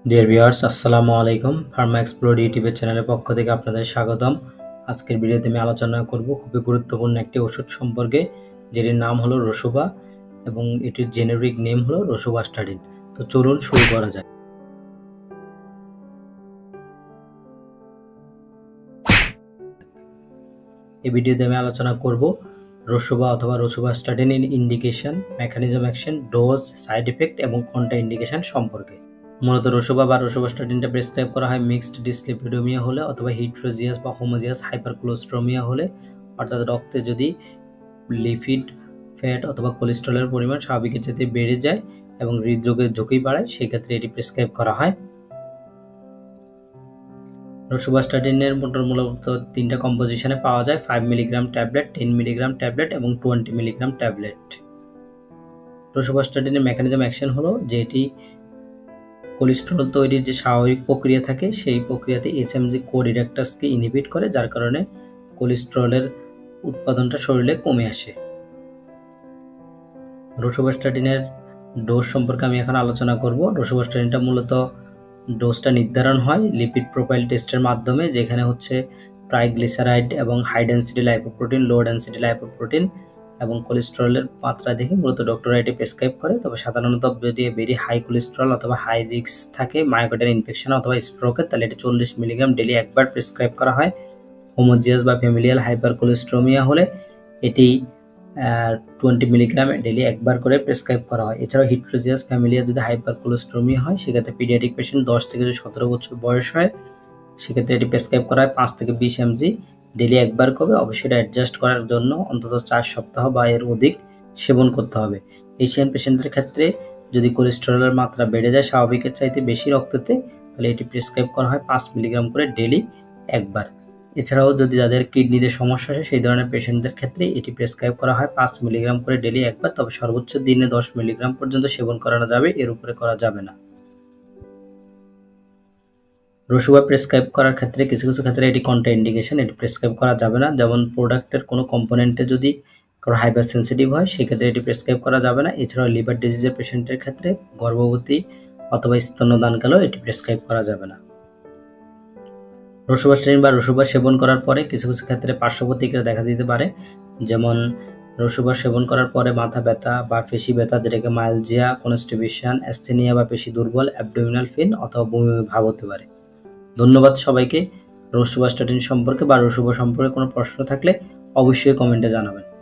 Dear viewers, আসসালামু আলাইকুম। Pharma explore YouTube চ্যানেলের পক্ষ থেকে আপনাদের স্বাগতম। আজকের ভিডিওতে আমি আলোচনা করব খুবই গুরুত্বপূর্ণ একটি ওষুধ সম্পর্কে, যেটির নাম হলো রসুবা এবং এটির জেনেরিক নেম হলো রোসুভাস্টাডিন। তো চলুন শুরু করা যাক। এই ভিডিওতে আমি আলোচনা করব রসুবা অথবা রোসুভাস্টাডিনের indication, mechanism action, dose, side effect এবং কন্ট্রা ইন্ডিকেশন সম্পর্কে। মূলত রসুবা বা রোসুভাস্টাডিনটা প্রেসক্রাইব করা হয় মিক্সড ডিসলিপিডেমিয়া হলে অথবা হিট্রোজিয়াস বা হোমোজিয়াস হাইপারকোলেস্টেরমিয়া হলে, অর্থাৎ রক্তে যদি লিপিড, ফ্যাট অথবা কোলেস্টেরলের পরিমাণ স্বাভাবিকের চাইতে বেড়ে যায় এবং হৃদরোগের ঝুঁকি বাড়ায়, সেক্ষেত্রে এটি প্রেসক্রাইব করা হয়। রোসুভাস্টাডিনের মূলত তিনটা কম্পোজিশনে পাওয়া যায়: 5 মিলিগ্রাম ট্যাবলেট, 10 মিলিগ্রাম ট্যাবলেট এবং 20 মিলিগ্রাম ট্যাবলেট। রোসুভাস্টাডিনের মেকানিজম অ্যাকশন হলো যে এটি কোলেস্টেরল তৈরির যে স্বাভাবিক প্রক্রিয়া থাকে সেই প্রক্রিয়াতে এইচএমজি কোডিরেক্টাসকে ইনহিবিট করে, যার কারণে কোলেস্টেরলের উৎপাদনটা শরীরে কমে আসে। রোসুভাস্টাডিনের ডোজ সম্পর্কে আমি এখন আলোচনা করব। রোসুভাস্টাডিনটা মূলত ডোজটা নির্ধারণ হয় লিপিড প্রোফাইল টেস্টের মাধ্যমে, যেখানে হচ্ছে ট্রাইগ্লিসারাইড এবং high density lipoprotein, low density lipoprotein এবং কোলেস্টেরলের মাত্রা দেখে মূলত ডক্টররা এটি প্রেসক্রাইব করে। তবে সাধারণত যদি ভেরি হাই কোলেস্টেরল অথবা হাই রিস্ক থাকে মায়োকার্ডিয়াল ইনফেকশন অথবা স্ট্রোকের, তাহলে এটি 40 মিলিগ্রাম ডেলি একবার প্রেসক্রাইব করা হয়। হোমোজিয়াস বা ফ্যামিলিয়াল হাইপারকোলেস্টেরমিয়া হলে এটি 20 মিলিগ্রাম ডেলি একবার করে প্রেসক্রাইব করা হয়। এছাড়াও হিট্রোজিয়াস ফ্যামিলিয়া যদি হাইপারকোলেস্টেরমিয়া হয়, সেক্ষেত্রে পিডিয়াট্রিক পেশেন্ট 10 থেকে 17 বছর বয়স হয়, সেক্ষেত্রে এটি প্রেসক্রাইব করা হয় 5 থেকে 20 এমজি ডেলি একবার করে। অবশ্যই এটা অ্যাডজাস্ট করার জন্য অন্তত 4 সপ্তাহ বা এর অধিক সেবন করতে হবে। এশিয়ান পেশেন্টদের ক্ষেত্রে যদি কোলেস্টেরলের মাত্রা বেড়ে যায় স্বাভাবিকের চাইতে বেশি রক্ততে, তাহলে এটি প্রেসক্রাইব করা হয় 5 মিলিগ্রাম করে ডেলি একবার। এছাড়াও যদি যাদের কিডনিতে সমস্যা আছে সেই ধরনের পেশেন্টদের ক্ষেত্রে এটি প্রেসক্রাইব করা হয় 5 মিলিগ্রাম করে ডেলি একবার। তবে সর্বোচ্চ দিনে 10 মিলিগ্রাম পর্যন্ত সেবন করানো যাবে, এর উপরে করা যাবে না। রসুবা প্রেসক্রাইব করার ক্ষেত্রে কিছু কিছু ক্ষেত্রে এটি কন্ট্রা ইন্ডিকেশন, এটি প্রেসক্রাইব করা যাবে না। যেমন প্রোডাক্টের কোনো কম্পোনেন্টে যদি কারো হাইপার সেন্সিটিভ হয়, সেক্ষেত্রে এটি প্রেসক্রাইব করা যাবে না। এছাড়াও লিভার ডিজিজের পেশেন্টের ক্ষেত্রে, গর্ভবতী অথবা স্তন্যদানকালেও এটি প্রেসক্রাইব করা যাবে না। রসুভাস্টাডিন বা রসুবা সেবন করার পরে কিছু কিছু ক্ষেত্রে পার্শ্ব প্রতিক্রিয়া দেখা দিতে পারে, যেমন রসুবা সেবন করার পরে মাথা ব্যথা বা পেশি ব্যথা, যেটাকে মাইলজিয়া, কনস্টিপেশন, অ্যাস্থেনিয়া বা পেশি দুর্বল, অ্যাবডোমিনাল পেইন অথবা বমি ভাব হতে পারে। ধন্যবাদ সবাইকে। রসুভাস্টাডিন সম্পর্কে বা রসুবা সম্পর্কে কোনো প্রশ্ন থাকলে অবশ্যই কমেন্টে জানাবেন।